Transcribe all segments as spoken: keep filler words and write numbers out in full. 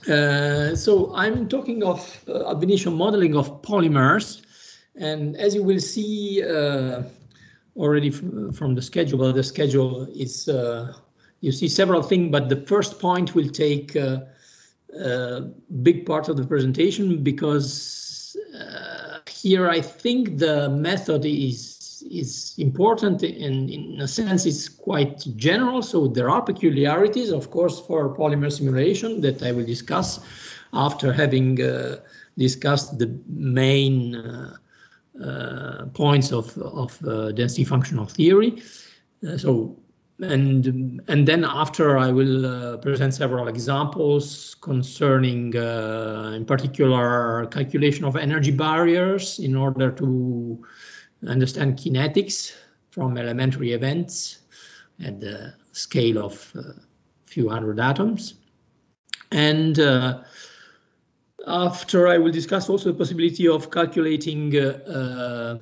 Uh, so I'm talking of uh, ab initio modeling of polymers, and as you will see uh, already from, from the schedule, the schedule is uh, you see several things, but the first point will take uh, a big part of the presentation because uh, here I think the method is is important, and in a sense it's quite general. So there are peculiarities, of course, for polymer simulation that I will discuss after having uh, discussed the main uh, uh, points of, of uh, density functional theory. Uh, so and and then after I will uh, present several examples concerning uh, in particular calculation of energy barriers in order to understand kinetics from elementary events at the scale of a uh, few hundred atoms. And uh, after I will discuss also the possibility of calculating uh, uh,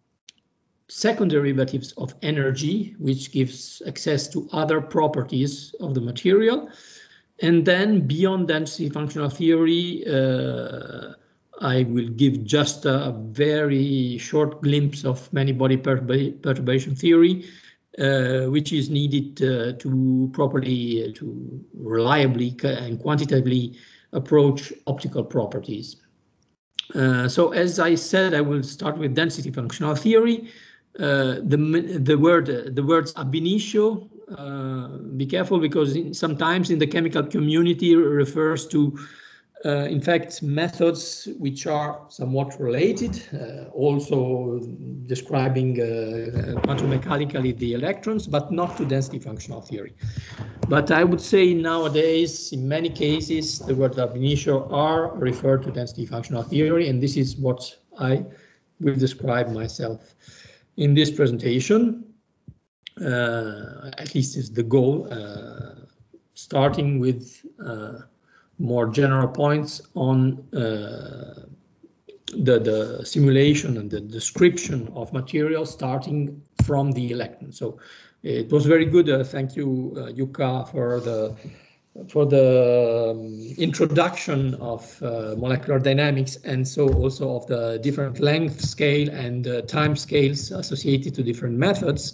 second derivatives of energy, which gives access to other properties of the material. And then beyond density functional theory, uh, I will give just a very short glimpse of many-body perturb perturbation theory, uh, which is needed uh, to properly, uh, to reliably and quantitatively approach optical properties. Uh, so as I said, I will start with density functional theory. Uh, the the word the words ab initio. Uh, be careful, because in, sometimes in the chemical community refers to Uh, in fact, methods which are somewhat related, uh, also describing uh, quantum mechanically the electrons, but not to density functional theory. But I would say nowadays, in many cases, the words ab initio are referred to density functional theory, and this is what I will describe myself in this presentation. Uh, at least is the goal, uh, starting with uh, more general points on uh, the, the simulation and the description of material starting from the electron. So it was very good. Uh, thank you, uh, Yuka, for the for the um, introduction of uh, molecular dynamics, and so also of the different length scale and uh, time scales associated to different methods.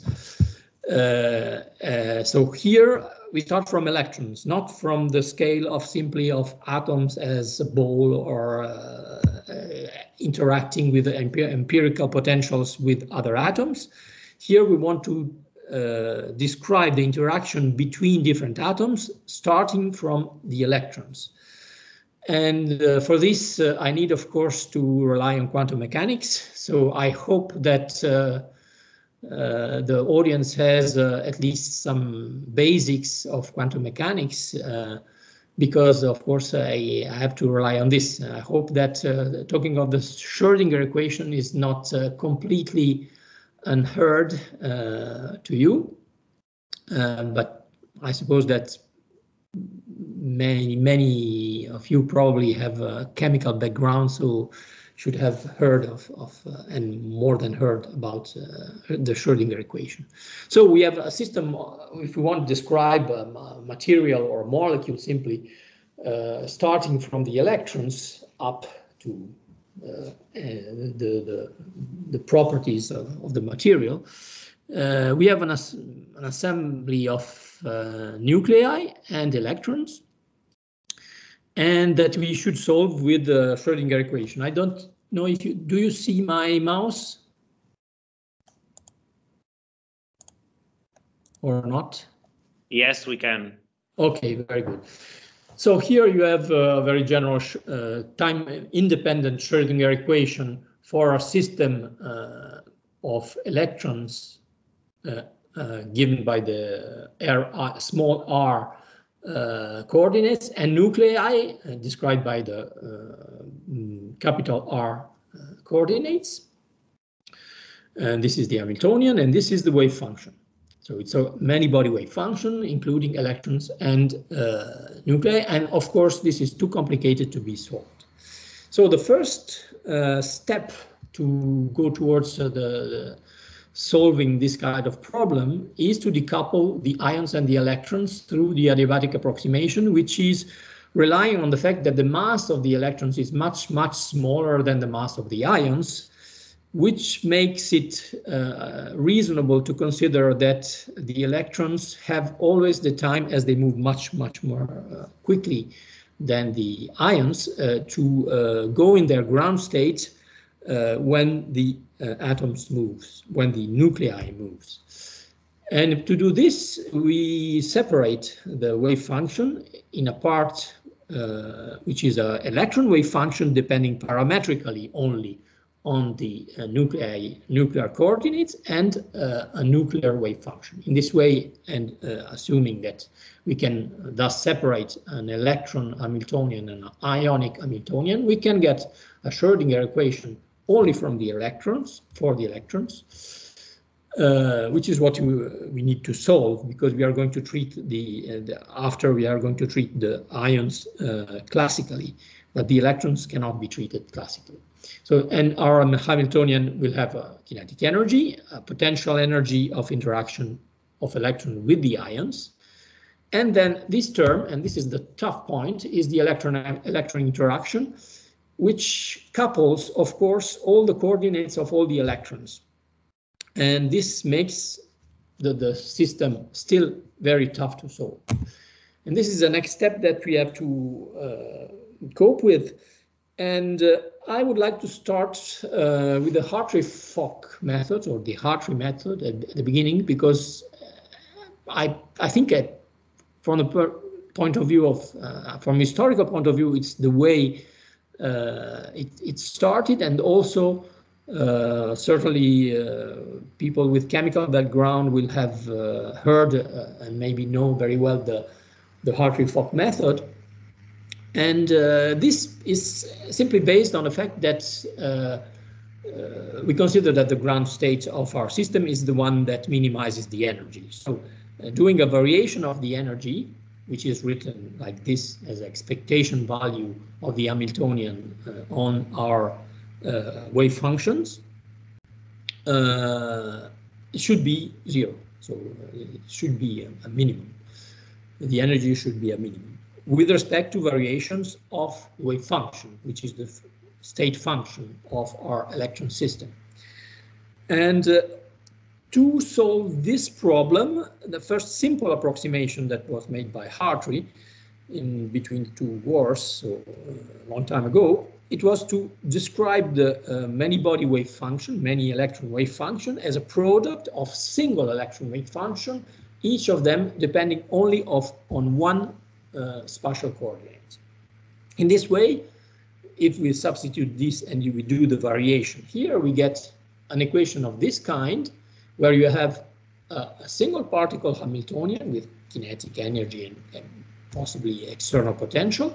Uh, uh, so here we start from electrons, not from the scale of simply of atoms as a ball or uh, uh, interacting with empir empirical potentials with other atoms. Here we want to uh, describe the interaction between different atoms, starting from the electrons. And uh, for this, uh, I need, of course, to rely on quantum mechanics. So I hope that uh, Uh, the audience has uh, at least some basics of quantum mechanics, uh, because of course I, I have to rely on this. I hope that uh, talking of the Schrödinger equation is not uh, completely unheard uh, to you, uh, but I suppose that many, many of you probably have a chemical background, so should have heard of, of uh, and more than heard about uh, the Schrödinger equation. So we have a system, if we want to describe a material or a molecule simply, uh, starting from the electrons up to uh, the, the, the properties of, of the material. Uh, we have an, an assembly of uh, nuclei and electrons, and that we should solve with the Schrödinger equation. I don't know if you, do you see my mouse? Or not? Yes, we can. Okay, very good. So here you have a very general uh, time-independent Schrödinger equation for a system uh, of electrons uh, uh, given by the r, small r Uh, coordinates, and nuclei uh, described by the uh, capital R uh, coordinates. And this is the Hamiltonian, and this is the wave function. So it's a many-body wave function, including electrons and uh, nuclei. And of course, this is too complicated to be solved. So the first uh, step to go towards uh, the, the solving this kind of problem is to decouple the ions and the electrons through the adiabatic approximation, which is relying on the fact that the mass of the electrons is much, much smaller than the mass of the ions, which makes it uh, reasonable to consider that the electrons have always the time, as they move much, much more uh, quickly than the ions, uh, to uh, go in their ground state uh, when the uh, atoms moves, when the nuclei moves. And to do this, we separate the wave function in a part uh, which is an electron wave function depending parametrically only on the uh, nuclei, nuclear coordinates, and uh, a nuclear wave function. In this way, and uh, assuming that we can thus separate an electron Hamiltonian and an ionic Hamiltonian, we can get a Schrödinger equation only from the electrons, for the electrons, uh, which is what we, we need to solve, because we are going to treat the, uh, the after we are going to treat the ions uh, classically, but the electrons cannot be treated classically. So, and our Hamiltonian will have a kinetic energy, a potential energy of interaction of electron with the ions. And then this term, and this is the tough point, is the electron-electron interaction, which couples, of course, all the coordinates of all the electrons. And this makes the, the system still very tough to solve. And this is the next step that we have to uh, cope with. And uh, I would like to start uh, with the Hartree-Fock method, or the Hartree method at the beginning, because I, I think at, from the point of view of, uh, from historical point of view, it's the way uh, it, it started, and also uh, certainly uh, people with chemical background will have uh, heard uh, and maybe know very well the, the Hartree-Fock method. And uh, this is simply based on the fact that uh, uh, we consider that the ground state of our system is the one that minimizes the energy. So uh, doing a variation of the energy, which is written like this as expectation value of the Hamiltonian uh, on our uh, wave functions, uh, it should be zero. So uh, it should be a, a minimum. The energy should be a minimum with respect to variations of wave function, which is the state function of our electron system. And uh, to solve this problem, the first simple approximation that was made by Hartree in between the two wars, so uh, a long time ago, it was to describe the uh, many-body wave function, many electron wave function, as a product of single electron wave function, each of them depending only of, on one Uh, spatial coordinates. In this way, if we substitute this and we do the variation here, we get an equation of this kind, where you have uh, a single particle Hamiltonian with kinetic energy and, and possibly external potential,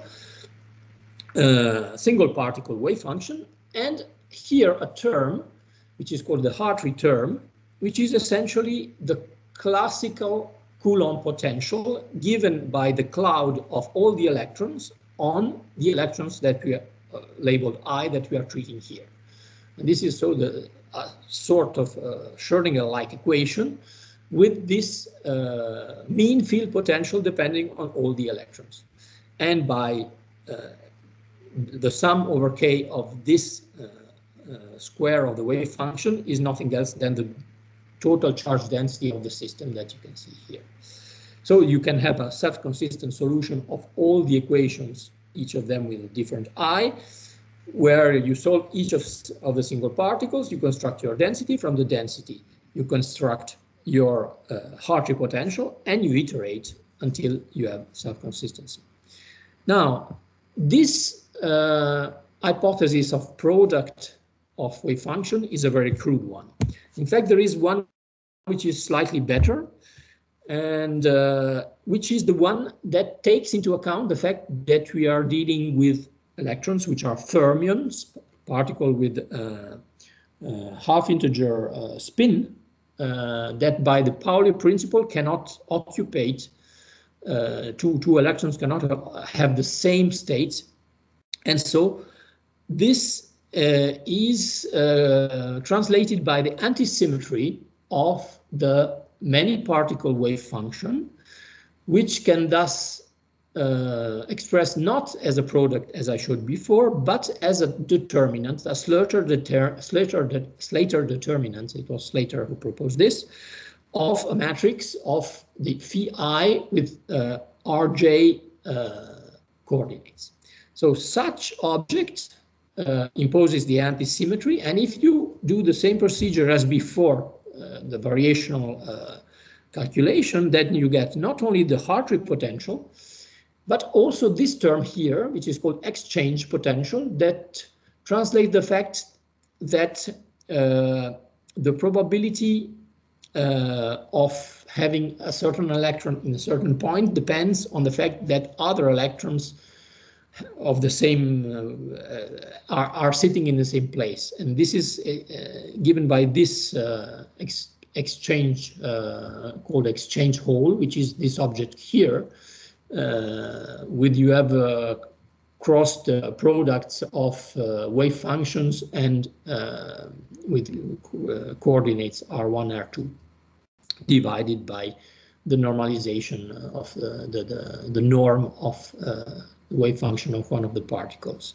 uh, single particle wave function, and here a term, which is called the Hartree term, which is essentially the classical Coulomb potential given by the cloud of all the electrons on the electrons that we are uh, labeled I, that we are treating here. And this is so the uh, sort of uh, Schrödinger-like equation with this uh, mean field potential depending on all the electrons. And by uh, the sum over k of this uh, uh, square of the wave function is nothing else than the total charge density of the system that you can see here. So you can have a self-consistent solution of all the equations, each of them with a different I, where you solve each of, of the single particles, you construct your density. From the density, you construct your uh, Hartree potential, and you iterate until you have self-consistency. Now, this uh, hypothesis of product of wave function is a very crude one. In fact, there is one which is slightly better, and uh, which is the one that takes into account the fact that we are dealing with electrons which are fermions, particle with uh, uh, half integer uh, spin, uh, that by the Pauli principle cannot occupy, uh, two, two electrons cannot have the same state. And so this uh, is uh, translated by the antisymmetry of the many particle wave function, which can thus uh, expressed not as a product as I showed before, but as a determinant, a Slater, deter Slater, de Slater determinant. It was Slater who proposed this, of a matrix of the phi I with uh, Rj uh, coordinates. So such object uh, imposes the anti-symmetry, and if you do the same procedure as before, uh, the variational uh, calculation, then you get not only the Hartree potential, but also this term here, which is called exchange potential, that translates the fact that uh, the probability uh, of having a certain electron in a certain point depends on the fact that other electrons of the same uh, are, are sitting in the same place. And this is uh, given by this uh, ex exchange uh, called exchange hole, which is this object here, uh, with you have uh, crossed uh, products of uh, wave functions and uh, with uh, coordinates R one, R two, divided by the normalization of the, the, the, the norm of uh, wave function of one of the particles.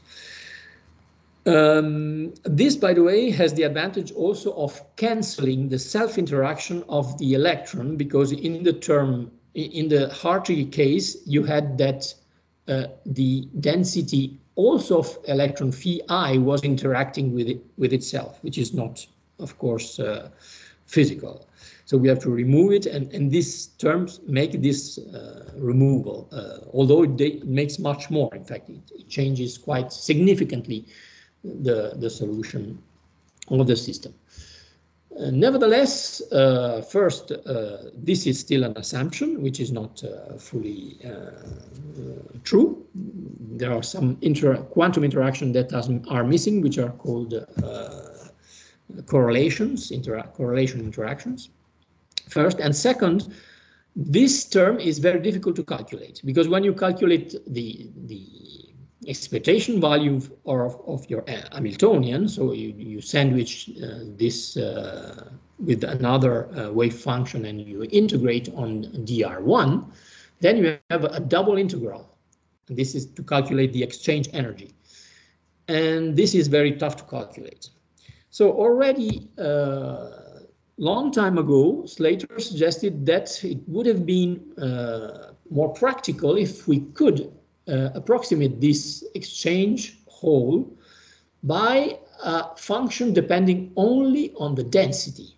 Um, this, by the way, has the advantage also of cancelling the self-interaction of the electron, because in the term, in the Hartree case, you had that uh, the density also of electron phi I was interacting with it, with itself, which is not, of course, uh, physical. So we have to remove it, and, and these terms make this uh, removal, uh, although it, it makes much more. In fact, it, it changes quite significantly the, the solution of the system. Uh, nevertheless, uh, first, uh, this is still an assumption, which is not uh, fully uh, uh, true. There are some inter quantum interactions that are missing, which are called uh, correlations, inter correlation interactions. First, and second, this term is very difficult to calculate, because when you calculate the the expectation value of, of your Hamiltonian, so you, you sandwich uh, this uh, with another uh, wave function and you integrate on D R one, then you have a double integral. And this is to calculate the exchange energy. And this is very tough to calculate. So already uh, long time ago, Slater suggested that it would have been uh, more practical if we could uh, approximate this exchange hole by a function depending only on the density.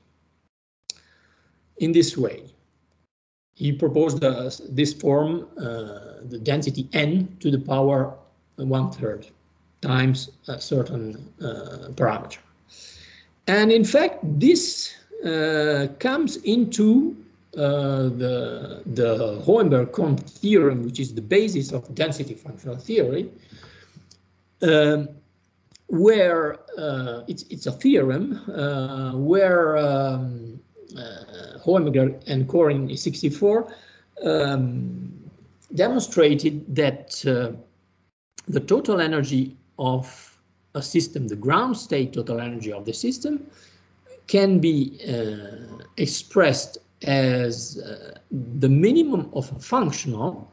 In this way, he proposed uh, this form, uh, the density n to the power one third times a certain uh, parameter. And in fact, this uh, comes into uh, the, the Hohenberg-Kohn theorem, which is the basis of density functional theory, um, where uh, it's, it's a theorem uh, where um, uh, Hohenberg and Kohn in sixty-four um, demonstrated that uh, the total energy of a system, the ground state total energy of the system, can be uh, expressed as uh, the minimum of a functional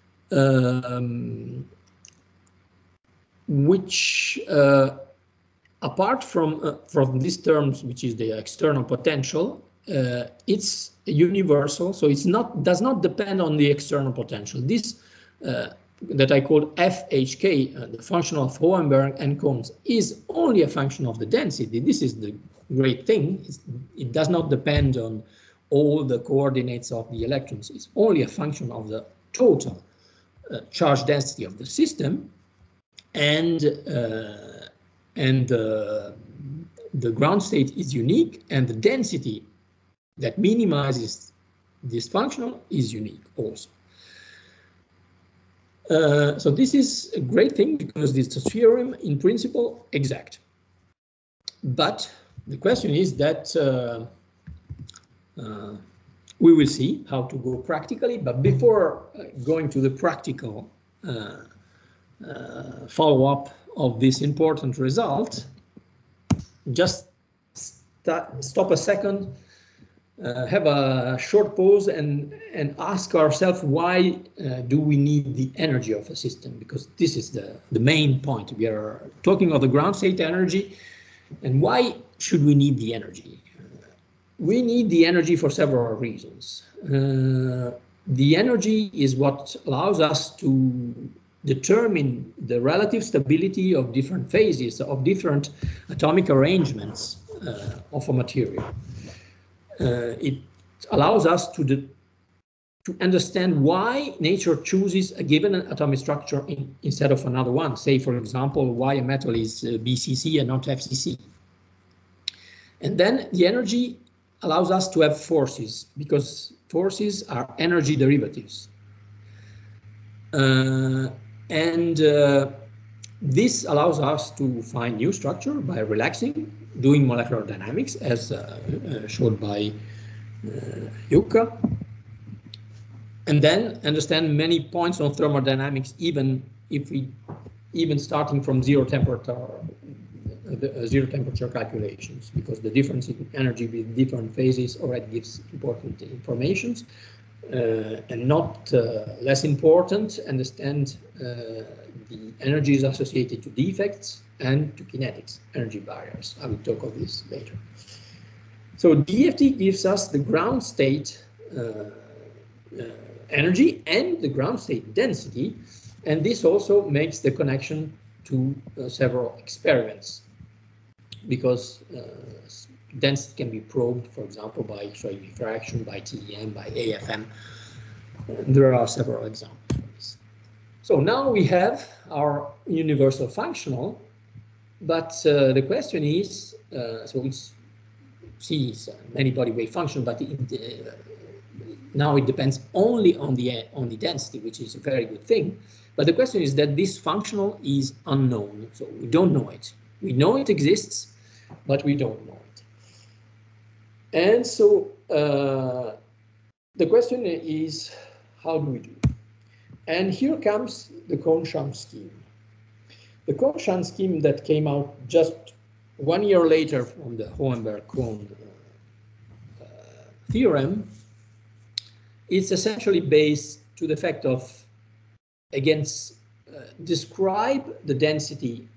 um, which, uh, apart from uh, from these terms, which is the external potential, uh, it's universal, so it's not does not depend on the external potential. This uh, that I call F H K, uh, the function of Hohenberg and Kohn, is only a function of the density. This is the great thing. It's, it does not depend on all the coordinates of the electrons. It's only a function of the total uh, charge density of the system, and uh, and uh, the ground state is unique, and the density that minimizes this functional is unique also. Uh, so this is a great thing because this is a theorem in principle exact. But the question is that uh, uh, we will see how to go practically. But before going to the practical uh, uh, follow-up of this important result, just st stop a second uh, have a short pause and, and ask ourselves why uh, do we need the energy of a system? Because this is the, the main point. We are talking of the ground state energy, and why should we need the energy? We need the energy for several reasons. Uh, the energy is what allows us to determine the relative stability of different phases, of different atomic arrangements uh, of a material. Uh, it allows us to, to understand why nature chooses a given atomic structure in, instead of another one. Say, for example, why a metal is uh, B C C and not F C C. And then the energy allows us to have forces, because forces are energy derivatives. Uh, and uh, this allows us to find new structure by relaxing, doing molecular dynamics, as uh, uh, showed by uh, Yuka, and then understand many points on thermodynamics, even if we, even starting from zero temperature, the uh, zero temperature calculations, because the difference in energy with different phases already gives important informations. Uh, and not uh, less important, understand uh, the energies associated to defects and to kinetics, energy barriers. I will talk of this later. So D F T gives us the ground state uh, uh, energy and the ground state density, and this also makes the connection to uh, several experiments, because uh, density can be probed, for example, by X-ray diffraction, by T E M, by A F M. And there are several examples for this. So now we have our universal functional, but uh, the question is, uh, so we see uh, many body wave function, but it, uh, now it depends only on the on the density, which is a very good thing. But the question is that this functional is unknown, so we don't know it. We know it exists, but we don't know it. And so uh, the question is, how do we do it? And here comes the Kohn-Sham scheme. The Kohn-Sham scheme that came out just one year later from the Hohenberg-Kohn uh, uh, theorem is essentially based to the fact of, again, uh, describe the density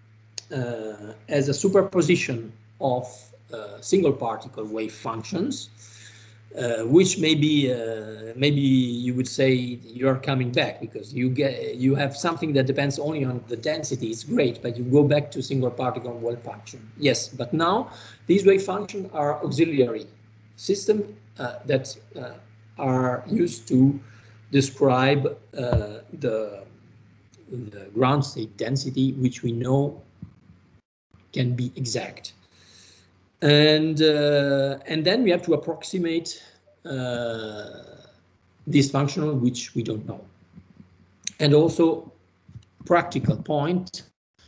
uh, as a superposition of uh, single particle wave functions, uh, which maybe uh, maybe you would say you are coming back because you get you have something that depends only on the density. It's great, but you go back to single particle wave function. Yes, but now these wave functions are auxiliary systems uh, that uh, are used to describe uh, the, the ground state density, which we know can be exact. And, uh, and then we have to approximate uh, this functional, which we don't know. And also, practical point,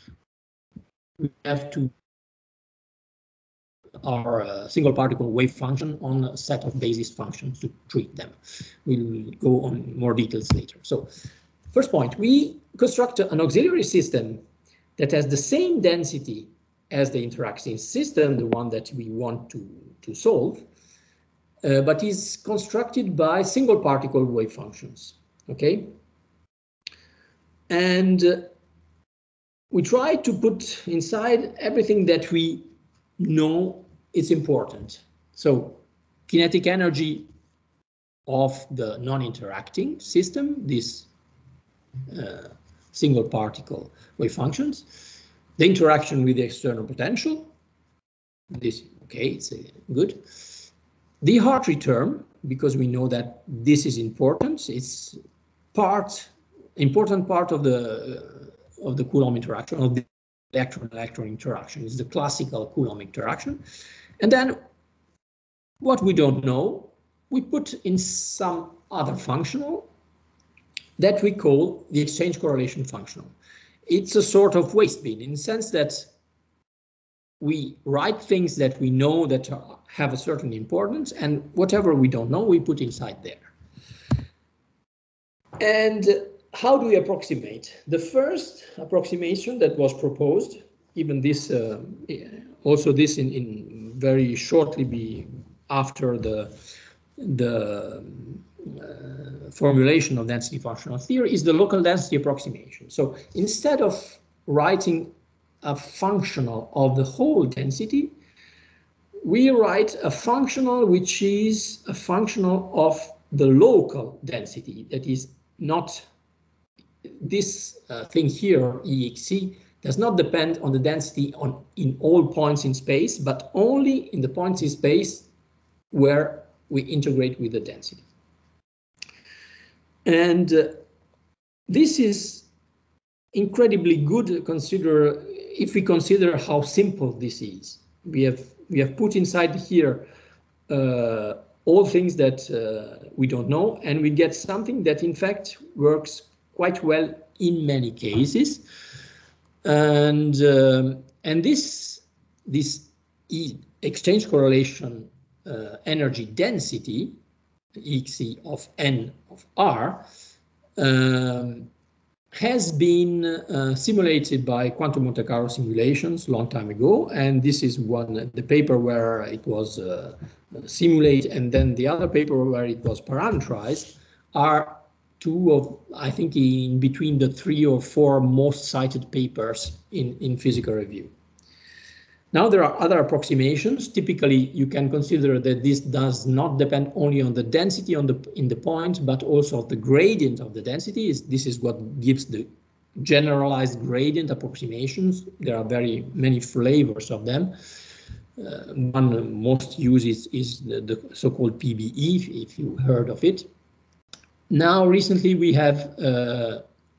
we have to our uh, single particle wave function on a set of basis functions to treat them. We'll go on more details later. So first point, we construct an auxiliary system that has the same density as the interacting system, the one that we want to, to solve, uh, but is constructed by single particle wave functions, okay? And uh, we try to put inside everything that we know is important. So kinetic energy of the non-interacting system, these uh, single particle wave functions, the interaction with the external potential, this, okay, it's uh, good. The Hartree term, because we know that this is important, it's part, important part of the, uh, of the Coulomb interaction, of the electron-electron interaction, is the classical Coulomb interaction. And then what we don't know, we put in some other functional that we call the exchange correlation functional. It's a sort of waste bin in the sense that we write things that we know that are, have a certain importance, and whatever we don't know, we put inside there. And how do we approximate? The first approximation that was proposed, even this, uh, also this in, in very shortly be after the the uh, formulation of density functional theory is the local density approximation. So instead of writing a functional of the whole density, we write a functional which is a functional of the local density. That is not this uh, thing here, E X C, does not depend on the density on in all points in space, but only in the points in space where we integrate with the density. And uh, this is incredibly good to consider if we consider how simple this is. We have we have put inside here uh, all things that uh, we don't know, and we get something that in fact works quite well in many cases. And um, and this this e exchange correlation uh, energy density, E X C of n of r, um, has been uh, simulated by quantum Monte Carlo simulations a long time ago, and this is one the paper where it was uh, simulated, and then the other paper where it was parameterized are two of, I think, in between the three or four most cited papers in, in physical review. Now there are other approximations. Typically, you can consider that this does not depend only on the density on the in the point, but also of the gradient of the density. This is what gives the generalized gradient approximations. There are very many flavors of them. Uh, one most used is, is the, the so-called P B E, if, if you heard of it. Now, recently we have uh,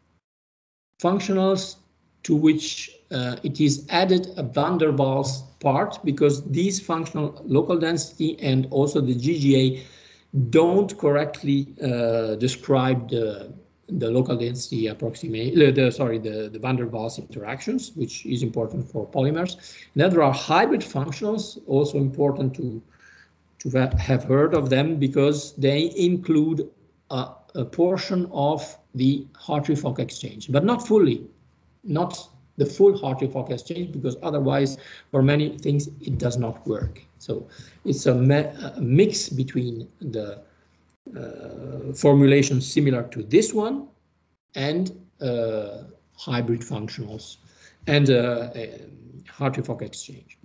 functionals to which uh, it is added a van der Waals part, because these functional local density and also the G G A don't correctly uh, describe the, the local density approximation, the, sorry, the, the van der Waals interactions, which is important for polymers. Then there are hybrid functionals, also important to, to have heard of them, because they include a, a portion of the Hartree-Fock exchange, but not fully. Not the full Hartree-Fock exchange, because otherwise for many things it does not work. So it's a, a mix between the uh, formulations similar to this one and uh, hybrid functionals and uh, Hartree-Fock exchange.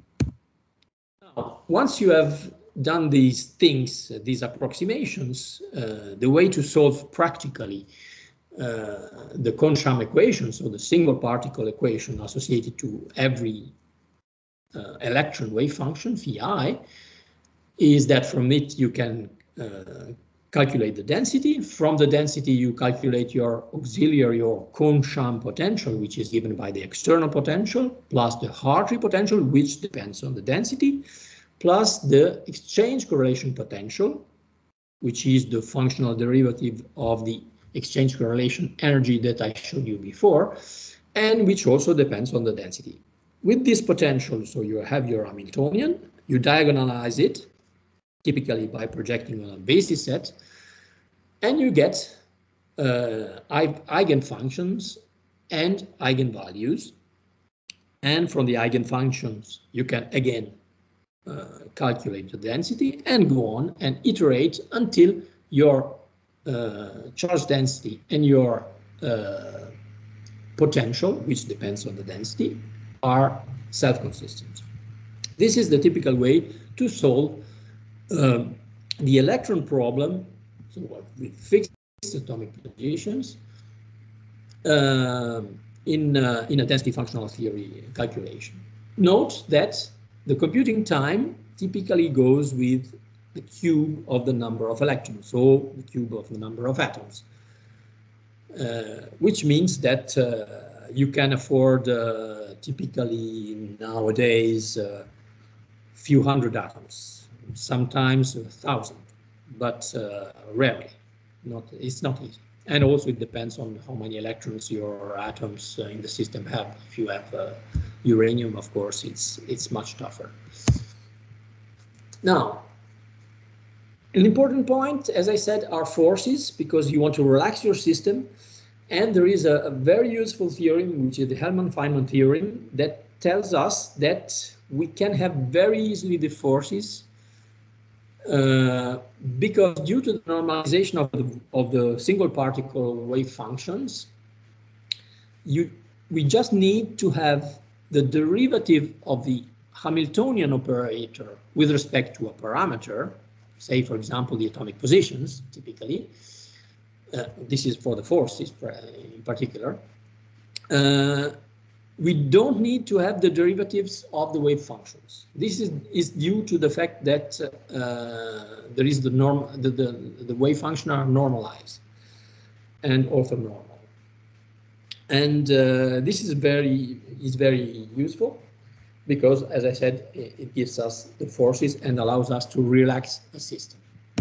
Now, once you have done these things, uh, these approximations, uh, the way to solve practically Uh, the Kohn-Sham equation, so the single particle equation associated to every uh, electron wave function, phi I, is that from it you can uh, calculate the density. From the density you calculate your auxiliary or Kohn-Sham potential, which is given by the external potential, plus the Hartree potential, which depends on the density, plus the exchange correlation potential, which is the functional derivative of the exchange correlation energy that I showed you before, and which also depends on the density. With this potential, so you have your Hamiltonian, you diagonalize it, typically by projecting on a basis set, and you get uh, eigenfunctions and eigenvalues. And from the eigenfunctions, you can again uh, calculate the density and go on and iterate until your Uh, charge density and your uh, potential, which depends on the density, are self-consistent. This is the typical way to solve uh, the electron problem, so with fixed atomic positions uh, in uh, in a density functional theory calculation. Note that the computing time typically goes with the cube of the number of electrons, so the cube of the number of atoms, uh, which means that uh, you can afford uh, typically nowadays a uh, few hundred atoms, sometimes a thousand, but uh, rarely. Not, it's not easy. And also it depends on how many electrons your atoms uh, in the system have. If you have uh, uranium, of course, it's it's much tougher. Now, an important point, as I said, are forces, because you want to relax your system. And there is a, a very useful theorem, which is the Hellman-Feynman theorem, that tells us that we can have very easily the forces Uh, because due to the normalization of the, of the single particle wave functions, you, we just need to have the derivative of the Hamiltonian operator with respect to a parameter, say, for example, the atomic positions, typically. Uh, this is for the forces in particular. Uh, we don't need to have the derivatives of the wave functions. This is, is due to the fact that uh, there is the norm, the, the, the wave function are normalized and orthonormal. And uh, this is very, is very useful because, as I said, it, it gives us the forces and allows us to relax the system.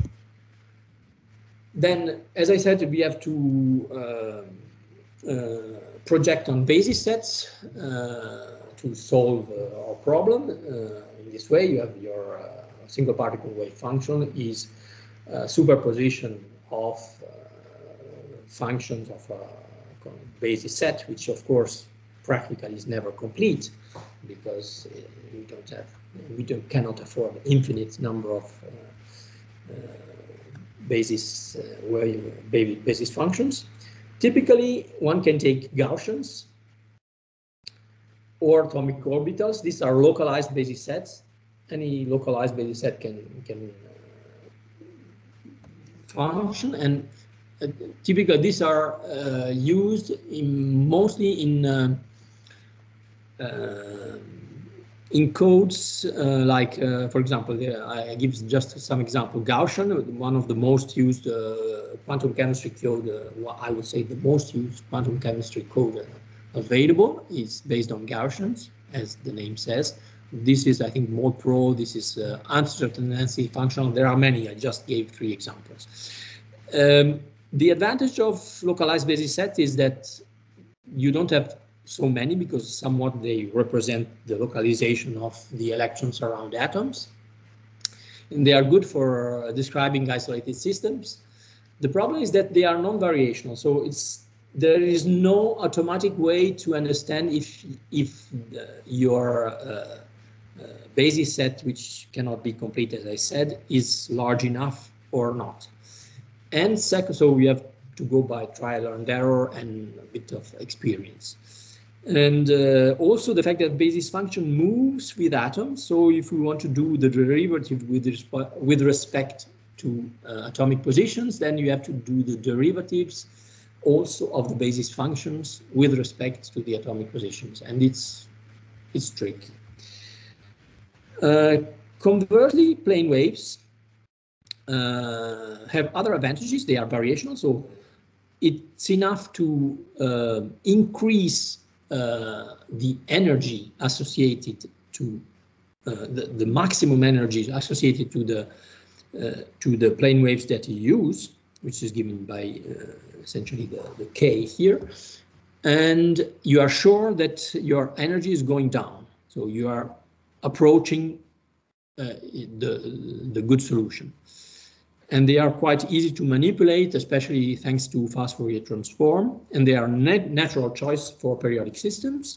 Then, as I said, we have to uh, uh, project on basis sets uh, to solve uh, our problem. Uh, in this way, you have your uh, single particle wave function is a superposition of uh, functions of a basis set, which of course practically is never complete because uh, we don't have, we don't, cannot afford an infinite number of uh, uh, basis uh, wave, basis functions. Typically, one can take Gaussians or atomic orbitals. These are localized basis sets. Any localized basis set can can uh, function, and uh, typically these are uh, used in mostly in uh, uh, in codes uh, like, uh, for example, uh, I give just some example. Gaussian, one of the most used uh, quantum chemistry code, uh, I would say the most used quantum chemistry code uh, available is based on Gaussians, as the name says. This is, I think, mode pro. This is uh, uncertainty functional. There are many. I just gave three examples. Um, the advantage of localized basis set is that you don't have so many because somewhat they represent the localization of the electrons around atoms. And they are good for uh, describing isolated systems. The problem is that they are non-variational. So it's, there is no automatic way to understand if, if uh, your uh, uh, basis set, which cannot be complete, as I said, is large enough or not. And second, so we have to go by trial and error and a bit of experience. And uh, also the fact that basis function moves with atoms. So if we want to do the derivative with, resp with respect to uh, atomic positions, then you have to do the derivatives also of the basis functions with respect to the atomic positions. And it's, it's tricky. Uh, conversely, plane waves uh, have other advantages. They are variational. So it's enough to uh, increase uh, the energy associated to uh, the, the maximum energy associated to the uh, to the plane waves that you use, which is given by uh, essentially the, the K here, and you are sure that your energy is going down. So you are approaching uh, the the good solution. And they are quite easy to manipulate, especially thanks to fast Fourier transform, and they are net natural choice for periodic systems,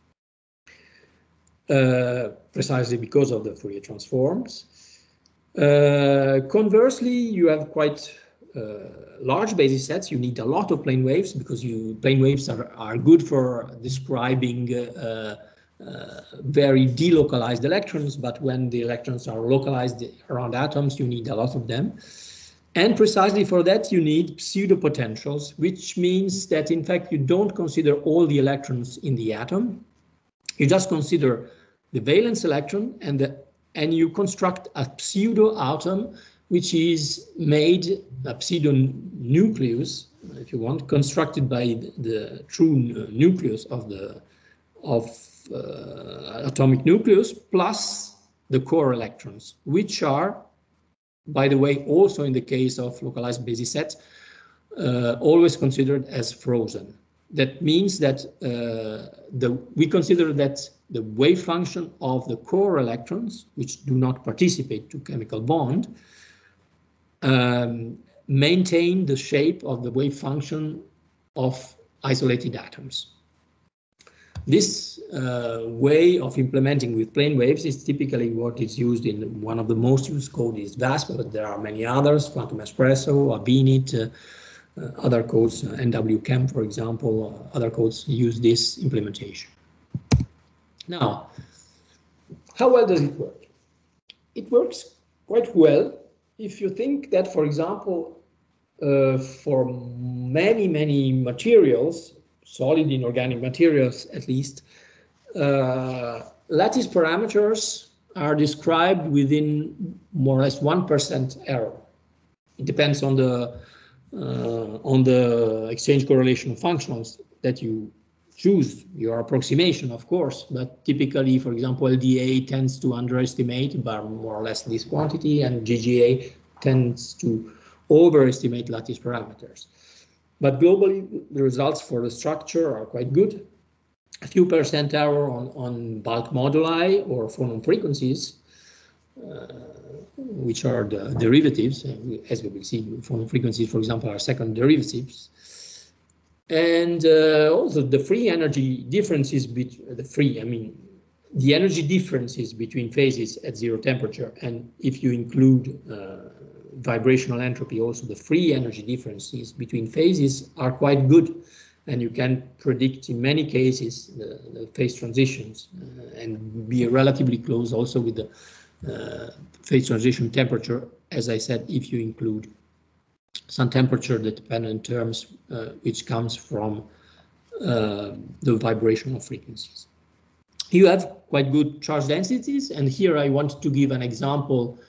uh, precisely because of the Fourier transforms. Uh, conversely, you have quite uh, large basis sets. You need a lot of plane waves because you plane waves are, are good for describing uh, uh, very delocalized electrons, but when the electrons are localized around atoms, you need a lot of them. And precisely for that, you need pseudo-potentials, which means that, in fact, you don't consider all the electrons in the atom. You just consider the valence electron, and, the, and you construct a pseudo-atom, which is made, a pseudo-nucleus, if you want, constructed by the, the true nucleus of the of uh, atomic nucleus, plus the core electrons, which are, by the way, also in the case of localized basis sets, uh, always considered as frozen. That means that uh, the, we consider that the wave function of the core electrons, which do not participate to chemical bond, um, maintain the shape of the wave function of isolated atoms. This uh, way of implementing with plane waves is typically what is used in one of the most used code is VASP, but there are many others, Quantum Espresso, Abinit, uh, uh, other codes, uh, N W Chem, for example, uh, other codes use this implementation. Now, how well does it work? It works quite well if you think that, for example, uh, for many, many materials, solid inorganic materials at least, uh, lattice parameters are described within more or less one percent error. It depends on the uh, on the exchange correlation of functionals that you choose, your approximation, of course, but typically, for example, L D A tends to underestimate by more or less this quantity, and G G A tends to overestimate lattice parameters. But globally, the results for the structure are quite good. A few percent error on, on bulk moduli or phonon frequencies, uh, which are the derivatives, as we will see, phonon frequencies, for example, are second derivatives. And uh, also the free energy differences, between the free, I mean, the energy differences between phases at zero temperature, and if you include uh, vibrational entropy, also the free energy differences between phases are quite good. And you can predict in many cases the, the phase transitions uh, and be relatively close also with the uh, phase transition temperature, as I said, if you include some temperature dependent terms uh, which comes from uh, the vibrational frequencies. You have quite good charge densities, and here I want to give an example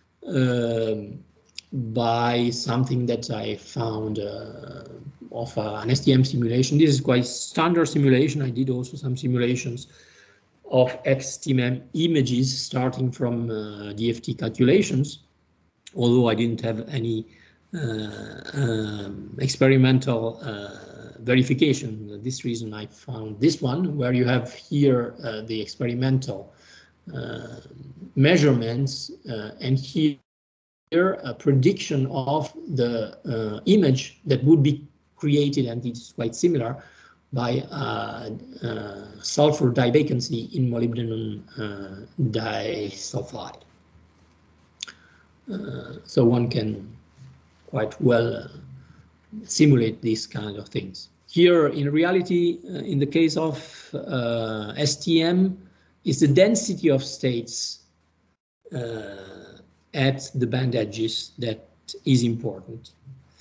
um, by something that I found uh, of uh, an S T M simulation. This is quite standard simulation. I did also some simulations of X T M images starting from uh, D F T calculations, although I didn't have any uh, um, experimental uh, verification. For this reason, I found this one, where you have here uh, the experimental uh, measurements, uh, and here a prediction of the uh, image that would be created, and it's quite similar, by uh, uh, sulfur divacancy in molybdenum uh, disulfide. Uh, so one can quite well uh, simulate these kind of things. Here, in reality, uh, in the case of uh, S T M, is the density of states uh, at the band edges that is important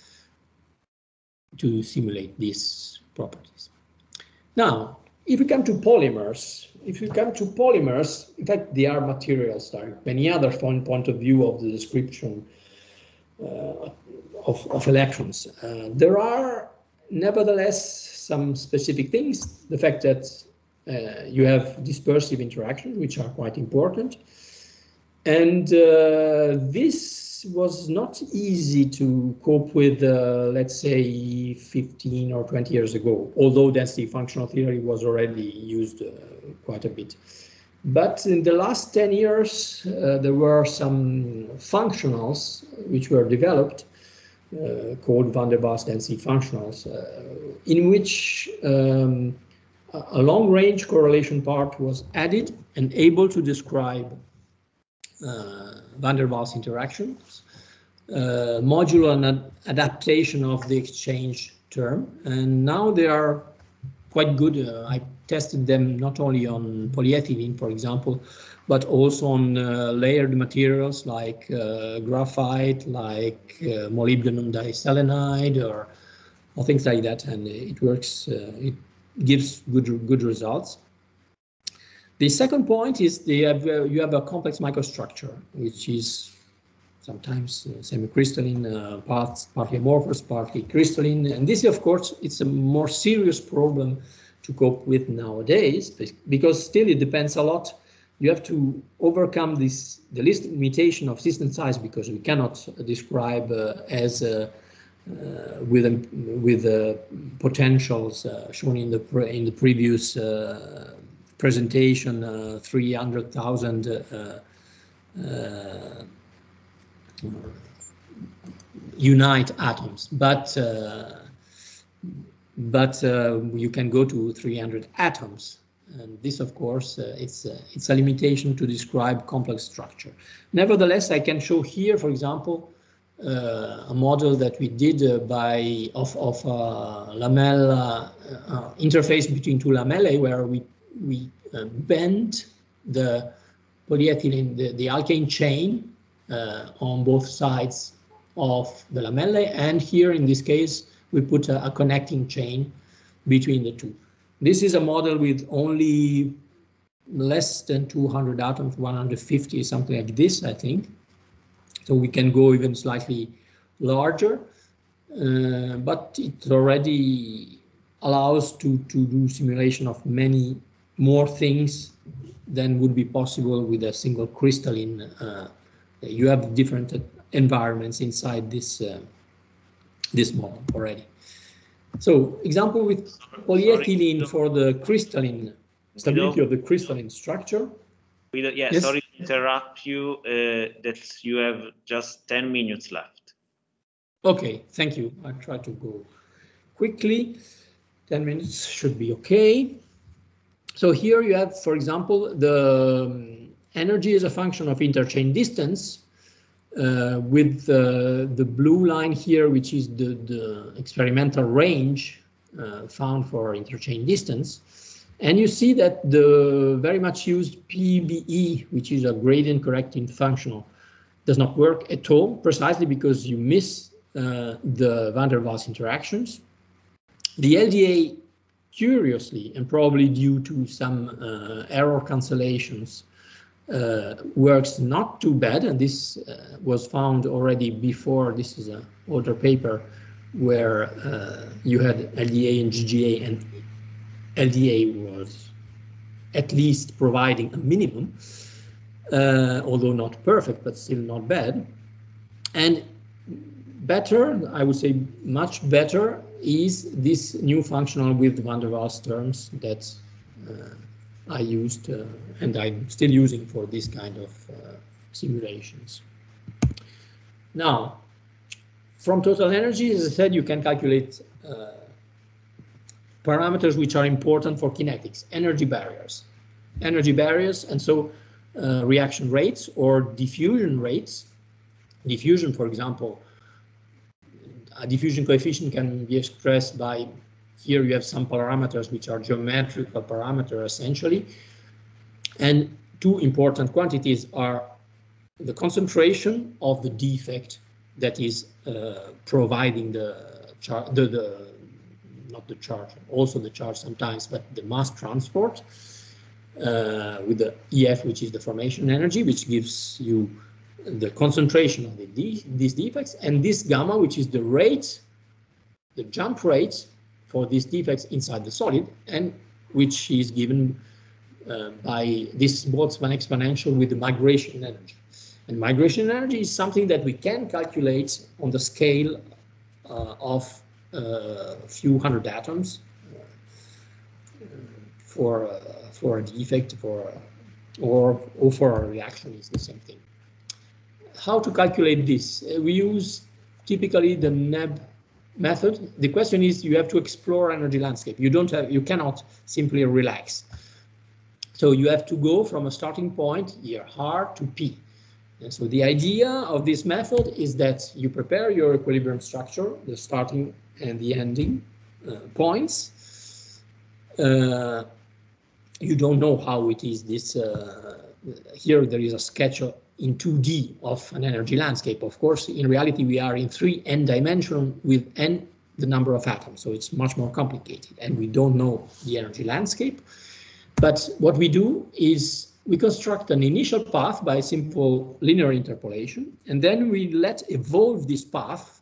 to simulate these properties. Now, if we come to polymers, if we come to polymers, in fact, they are materials, like many other from point of view of the description uh, of, of electrons. Uh, there are, nevertheless, some specific things. The fact that uh, you have dispersive interactions, which are quite important. And uh, this was not easy to cope with, uh, let's say, fifteen or twenty years ago, although density functional theory was already used uh, quite a bit. But in the last ten years, uh, there were some functionals which were developed, uh, called van der Waals density functionals, uh, in which um, a long-range correlation part was added and able to describe Uh, van der Waals interactions, uh, modular and ad adaptation of the exchange term, and now they are quite good. Uh, I tested them not only on polyethylene, for example, but also on uh, layered materials like uh, graphite, like uh, molybdenum diselenide, or, or things like that, and it works. Uh, it gives good good results. The second point is they have, uh, you have a complex microstructure, which is sometimes uh, semi-crystalline, uh, parts partly amorphous, partly crystalline. And this, of course, it's a more serious problem to cope with nowadays, because still it depends a lot. You have to overcome this, the least limitation of system size, because we cannot describe uh, as uh, uh, with um, with uh, potentials uh, shown in the pre in the previous uh, presentation, uh, three hundred thousand uh, uh, unite atoms, but uh, but uh, you can go to three hundred atoms And this, of course, uh, it's, uh, it's a limitation to describe complex structure. Nevertheless, I can show here, for example, uh, a model that we did uh, by of, of uh, lamella uh, interface between two lamellae, where we, we uh, bend the polyethylene, the, the alkane chain uh, on both sides of the lamellae, and here in this case we put a, a connecting chain between the two. This is a model with only less than two hundred atoms, one hundred fifty, something like this, I think. So we can go even slightly larger, uh, but it already allows to, to do simulation of many more things than would be possible with a single crystalline. Uh, you have different environments inside this, uh, this model already. So, example with polyethylene sorry, for the crystalline stability of the crystalline structure. Guido, yeah, yes. Sorry to interrupt you, uh, that you have just ten minutes left. Okay, thank you. I'll try to go quickly. ten minutes should be okay. So here you have, for example, the um, energy is a function of interchain distance. Uh, with uh, the blue line here, which is the, the experimental range uh, found for interchain distance. And you see that the very much used P B E, which is a gradient correcting functional, does not work at all, precisely because you miss uh, the van der Waals interactions. The L D A, curiously, and probably due to some uh, error cancellations, Uh, works not too bad, and this uh, was found already before. This is an older paper where uh, you had L D A and G G A, and L D A was at least providing a minimum, uh, although not perfect, but still not bad. And better, I would say much better, is this new functional with van der Waals terms that uh, I used uh, and I'm still using for this kind of uh, simulations. Now, from total energy, as I said, you can calculate uh, parameters which are important for kinetics, energy barriers. Energy barriers, and so uh, reaction rates or diffusion rates. Diffusion, for example, a diffusion coefficient can be expressed by, here you have some parameters which are geometrical parameters essentially. And two important quantities are the concentration of the defect that is uh, providing the charge, the, the, not the charge, also the charge sometimes, but the mass transport uh, with the E F, which is the formation energy, which gives you the concentration of the de these defects, and this gamma, which is the rate, the jump rate for these defects inside the solid, and which is given uh, by this Boltzmann exponential with the migration energy. And migration energy is something that we can calculate on the scale uh, of uh, a few hundred atoms uh, for uh, for a defect, for or or for a reaction is the same thing. How to calculate this? Uh, we use typically the N E B method. The question is, you have to explore energy landscape. You don't have, you cannot simply relax. So you have to go from a starting point here R to P. And so the idea of this method is that you prepare your equilibrium structure, the starting and the ending uh, points. Uh, you don't know how it is this. Uh, here there is a sketch in two D of an energy landscape. Of course, in reality, we are in three n dimension with n the number of atoms, so it's much more complicated, and we don't know the energy landscape. But what we do is we construct an initial path by simple linear interpolation, and then we let evolve this path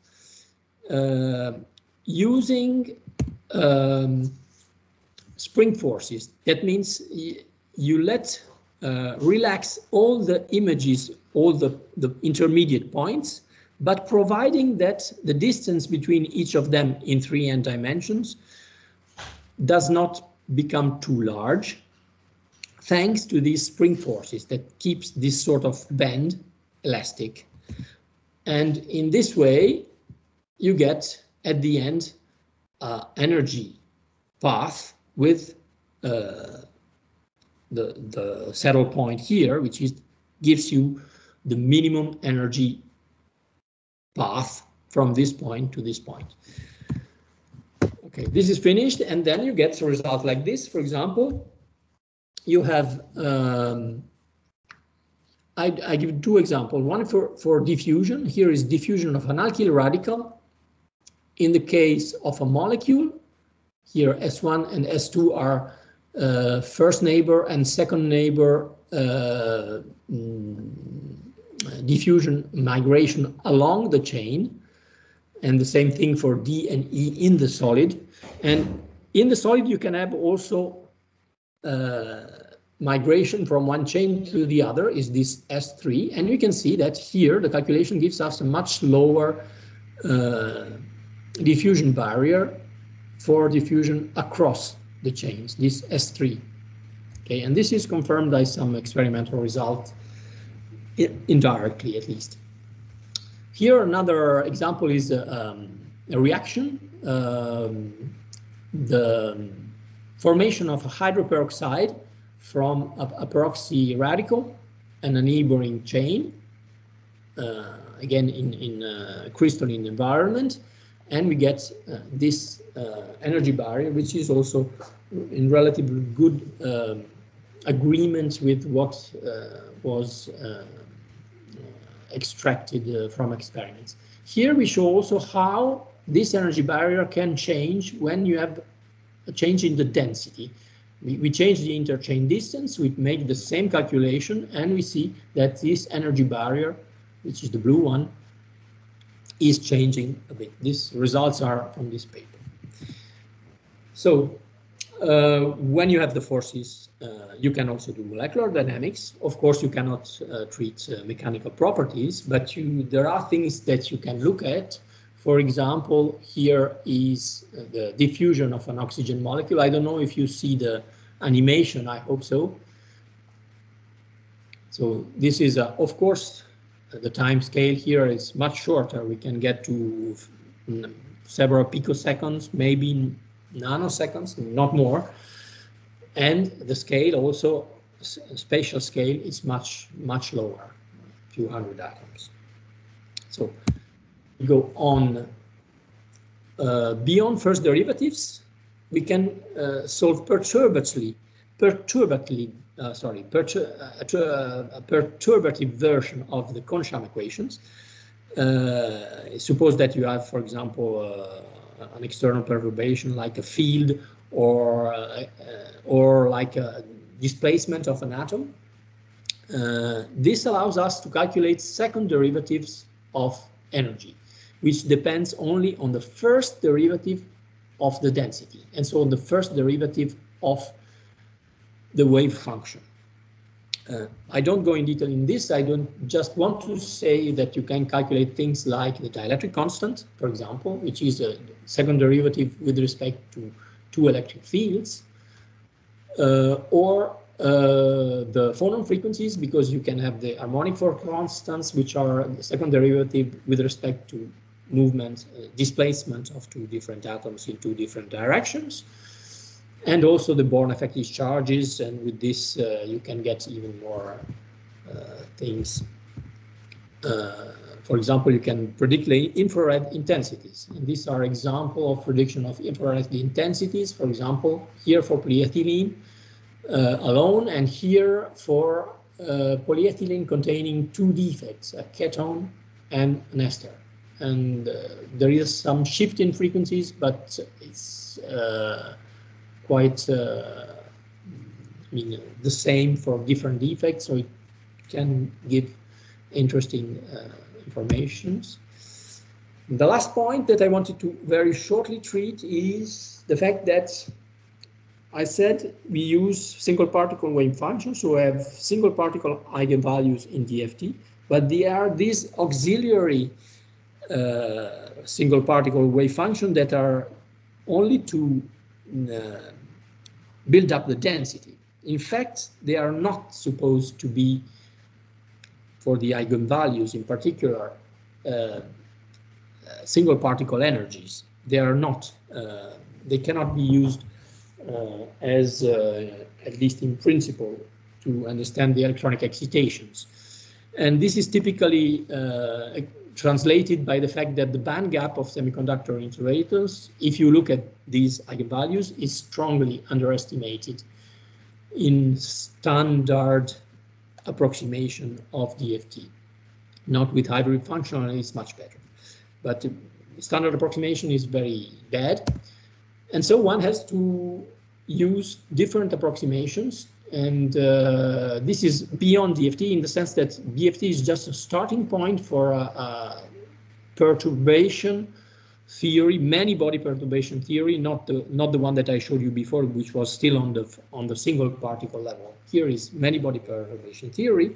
uh, using um, spring forces. That means you let uh, relax all the images, all the, the intermediate points, but providing that the distance between each of them in three n dimensions does not become too large, thanks to these spring forces that keeps this sort of bend elastic. And in this way, you get at the end uh, energy path with uh, the, the saddle point here, which is gives you the minimum energy path from this point to this point. Okay, this is finished, and then you get a result like this. For example, you have, um, I, I give two examples. One for, for diffusion. Here is diffusion of an alkyl radical. In the case of a molecule, here S one and S two are uh, first neighbor and second neighbor uh, mm, diffusion migration along the chain, and the same thing for D and E in the solid. And in the solid you can have also uh, migration from one chain to the other, is this S three, and you can see that here the calculation gives us a much lower uh, diffusion barrier for diffusion across the chains, this S three. Okay, and this is confirmed by some experimental result, indirectly at least. Here another example is a, um, a reaction. Um, the formation of a hydroperoxide from a, a peroxy radical and a neighboring chain, uh, again in, in a crystalline environment, and we get uh, this uh, energy barrier, which is also in relatively good um, agreement with what uh, was uh, extracted uh, from experiments. Here we show also how this energy barrier can change when you have a change in the density. We, we change the interchain distance, we make the same calculation, and we see that this energy barrier, which is the blue one, is changing a bit. These results are from this paper. So uh, when you have the forces, uh, you can also do molecular dynamics. Of course, you cannot uh, treat uh, mechanical properties, but you, there are things that you can look at. For example, here is the diffusion of an oxygen molecule. I don't know if you see the animation, I hope so. So this is, a, of course, the time scale here is much shorter. We can get to several picoseconds, maybe nanoseconds, not more. And the scale also, spatial scale, is much, much lower, a few hundred atoms. So we go on uh, beyond first derivatives. We can uh, solve perturbatively, perturbatively, uh, sorry, pertur uh, a perturbative version of the Kohn-Sham equations. Uh, suppose that you have, for example, uh, an external perturbation like a field, or uh, or like a displacement of an atom. Uh, this allows us to calculate second derivatives of energy, which depends only on the first derivative of the density, and so on the first derivative of the wave function. Uh, I don't go in detail in this. I don't just want to say that you can calculate things like the dielectric constant, for example, which is a second derivative with respect to two electric fields, uh, or uh, the phonon frequencies, because you can have the harmonic force constants, which are the second derivative with respect to movement, uh, displacement of two different atoms in two different directions. And also the Born effective charges, and with this uh, you can get even more uh, things. Uh, for example, you can predict the infrared intensities, and these are examples of prediction of infrared intensities. For example, here for polyethylene uh, alone, and here for uh, polyethylene containing two defects, a ketone and an ester. And uh, there is some shift in frequencies, but it's uh, quite uh, I mean, the same for different defects, so it can give interesting uh, informations. The last point that I wanted to very shortly treat is the fact that I said we use single particle wave functions, so we have single particle eigenvalues in D F T, but they are these auxiliary uh, single particle wave functions that are only to uh, build up the density. In fact, they are not supposed to be, for the eigenvalues in particular, uh, uh, single particle energies. They are not, uh, they cannot be used uh, as, uh, at least in principle, to understand the electronic excitations. And this is typically uh, translated by the fact that the band gap of semiconductor insulators, if you look at these eigenvalues, is strongly underestimated in standard approximation of D F T. Not with hybrid functional, it's much better. But standard approximation is very bad. And so one has to use different approximations. And uh, this is beyond D F T in the sense that D F T is just a starting point for a, a perturbation theory, many body perturbation theory, not the not the one that I showed you before, which was still on the on the single particle level. Here is many body perturbation theory.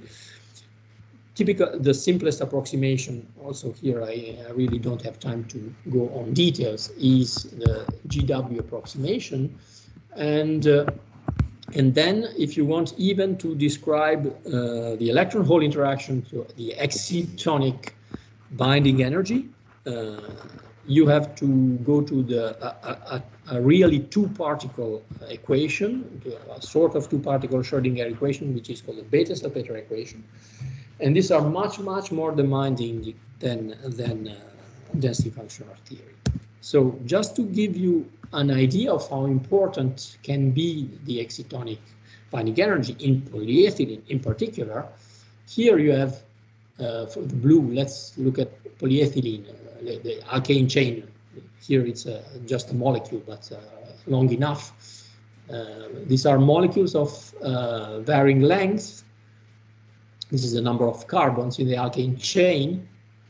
Typical, the simplest approximation, also here I, I really don't have time to go on details, is the G W approximation. And uh, And then, if you want even to describe uh, the electron-hole interaction, to the excitonic binding energy, uh, you have to go to the a, a, a really two-particle equation, a sort of two-particle Schrödinger equation, which is called the Bethe-Salpeter equation. And these are much, much more demanding than than uh, density functional theory. So, just to give you an idea of how important can be the excitonic binding energy in polyethylene in particular. Here you have, uh, for the blue, let's look at polyethylene, uh, the, the alkane chain. Here it's uh, just a molecule, but uh, long enough. Uh, these are molecules of uh, varying length. This is the number of carbons in the alkane chain.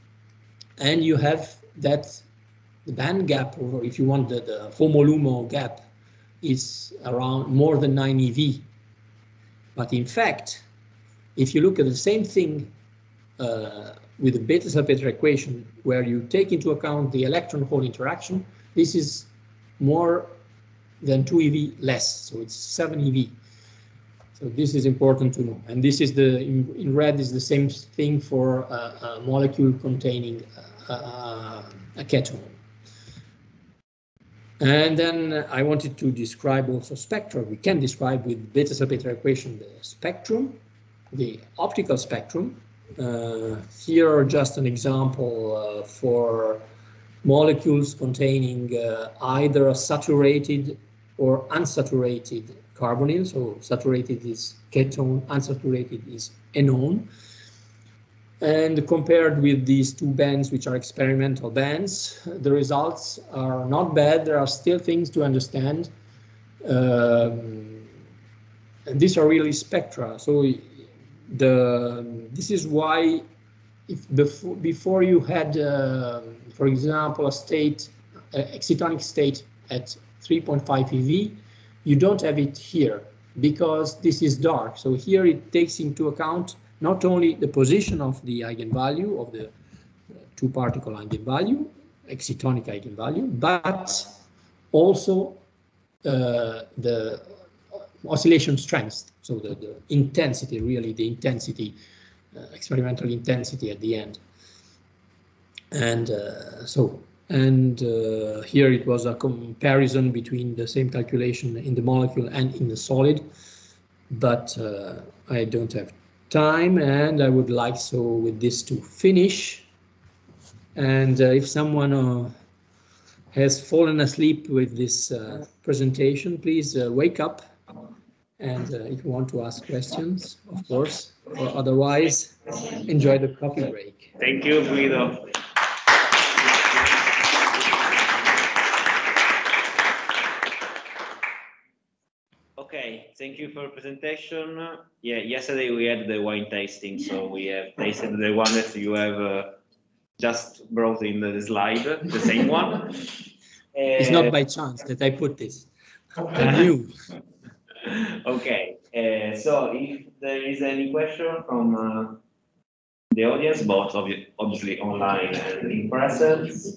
And you have that the band gap, or if you want the, the HOMO-LUMO gap, is around more than nine E V. But in fact, if you look at the same thing uh, with the Bethe-Salpeter equation, where you take into account the electron-hole interaction, this is more than two E V less, so it's seven E V. So this is important to know. And this is the, in, in red is the same thing for uh, a molecule containing uh, a ketone. And then I wanted to describe also spectra. We can describe with Bethe-Salpeter equation the spectrum, the optical spectrum. Uh, here just an example uh, for molecules containing uh, either a saturated or unsaturated carbonyl. So saturated is ketone, unsaturated is enone. And compared with these two bands, which are experimental bands, the results are not bad. There are still things to understand. Um, and these are really spectra. So the this is why, if before before you had, uh, for example, a state, uh, excitonic state at three point five E V, you don't have it here because this is dark. So here it takes into account not only the position of the eigenvalue, of the two-particle eigenvalue, excitonic eigenvalue, but also uh, the oscillation strength, so the, the intensity, really the intensity, uh, experimental intensity at the end. And uh, so, and uh, here it was a comparison between the same calculation in the molecule and in the solid, but uh, I don't have time, and I would like so with this to finish. And uh, if someone uh, has fallen asleep with this uh, presentation, please uh, wake up. And uh, if you want to ask questions, of course, or otherwise, enjoy the coffee break. Thank you, Guido. Okay, thank you for the presentation. Yeah, yesterday we had the wine tasting, so we have tasted the one that you have uh, just brought in the slide, the same one. It's not by chance that I put this. I knew. Okay, uh, so if there is any question from uh, the audience, both obvi obviously online and in presence.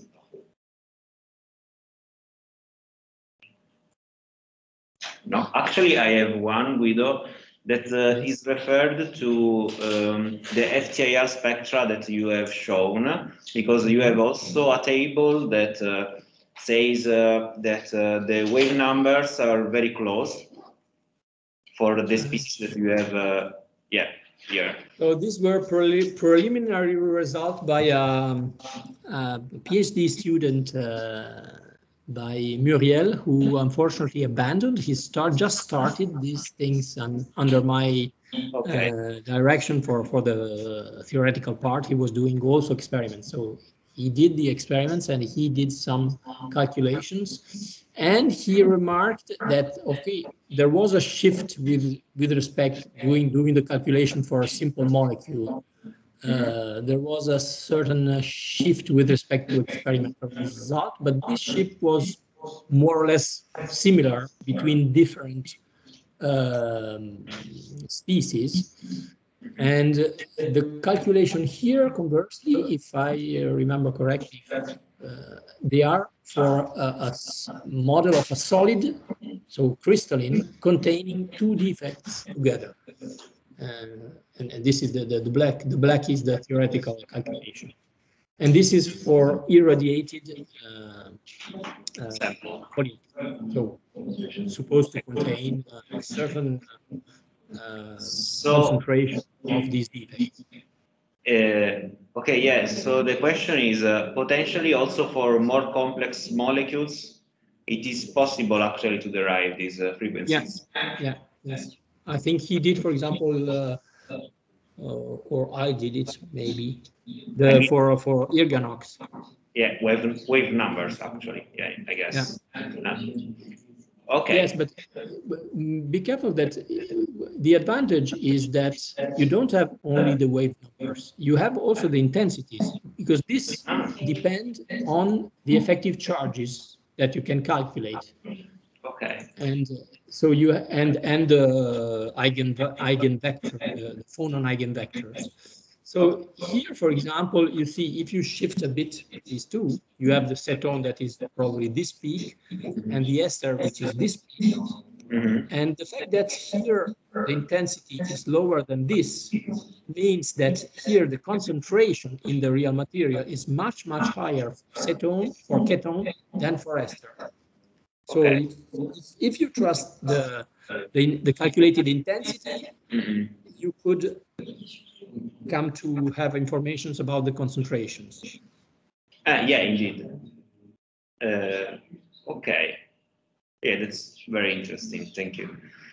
No, actually I have one, Guido, that uh, is referred to um, the F T I R spectra that you have shown, because you have also a table that uh, says uh, that uh, the wave numbers are very close for the species that you have, uh, yeah, here. So these were pre preliminary results by um, a PhD student uh, by Muriel, who unfortunately abandoned. He start just started these things un, under my Okay. uh, direction for for the theoretical part. He was doing also experiments. So he did the experiments and he did some calculations, and he remarked that okay, there was a shift with with respect doing doing the calculation for a simple molecule. Uh, there was a certain uh, shift with respect to experimental result, but this shift was more or less similar between different um, species. And the calculation here, conversely, if I uh, remember correctly, uh, they are for a, a model of a solid, so crystalline, containing two defects together. Uh, and, and this is the, the, the black. The black is the theoretical calculation. And this is for irradiated uh, uh, polymer. So supposed to contain a certain uh, So, concentration of these defects. Uh, okay, yes. So the question is uh, potentially also for more complex molecules, it is possible actually to derive these uh, frequencies. Yeah, yeah, yes. I think he did, for example, uh, uh, or I did it maybe the I mean, for for Irganox. Yeah, wave wave numbers actually. Yeah, I guess. Yeah. Okay. Yes, but be careful that the advantage is that you don't have only the wave numbers. You have also the intensities, because this depends on the effective charges that you can calculate. Okay. And so you and and the eigen eigenvector, the, the phonon eigenvectors. So here, for example, you see if you shift a bit these two, you have the ceton that is probably this peak, and the ester which is this peak. Mm-hmm. And the fact that here the intensity is lower than this means that here the concentration in the real material is much much higher for ceton, for ketone, than for ester. So okay. if, if you trust the, the, the calculated intensity, mm-hmm. you could come to have informations about the concentrations. Uh, yeah, indeed. Uh, okay. Yeah, that's very interesting. Thank you.